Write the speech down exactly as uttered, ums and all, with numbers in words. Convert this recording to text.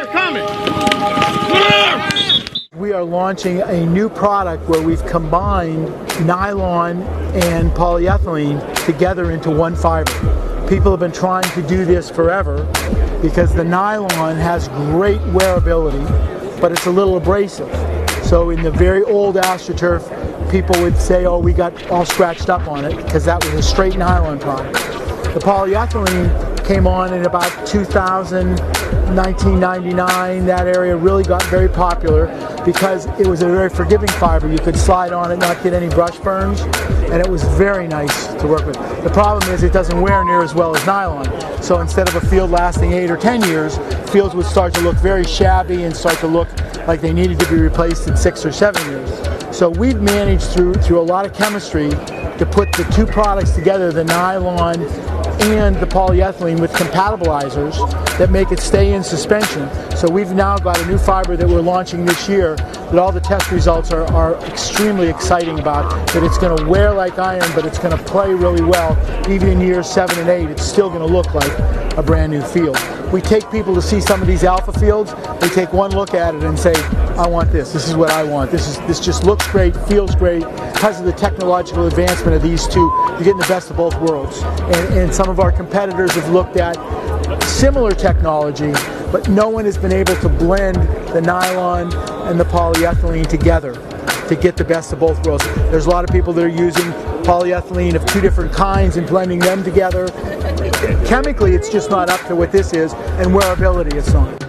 coming. We are launching a new product where we've combined nylon and polyethylene together into one fiber. People have been trying to do this forever because the nylon has great wearability, but it's a little abrasive. So in the very old AstroTurf, people would say, oh, we got all scratched up on it because that was a straight nylon product. The polyethylene came on in about two thousand, nineteen ninety-nine. That area really got very popular because it was a very forgiving fiber. You could slide on it, not get any brush burns, and it was very nice to work with. The problem is it doesn't wear near as well as nylon. So instead of a field lasting eight or ten years, fields would start to look very shabby and start to look like they needed to be replaced in six or seven years. So we've managed through, through a lot of chemistry to put the two products together, the nylon and the polyethylene, with compatibilizers that make it stay in suspension. So we've now got a new fiber that we're launching this year that all the test results are, are extremely exciting about, that it's going to wear like iron, but it's going to play really well. Even in years seven and eight, it's still going to look like a brand new field. We take people to see some of these alpha fields, they take one look at it and say, I want this, this is what I want, this is this just looks great, feels great. Because of the technological advancement of these two, you're getting the best of both worlds. And, and some of our competitors have looked at similar technology, but no one has been able to blend the nylon and the polyethylene together to get the best of both worlds. There's a lot of people that are using polyethylene of two different kinds and blending them together. Chemically, it's just not up to what this is, and wearability, it's not.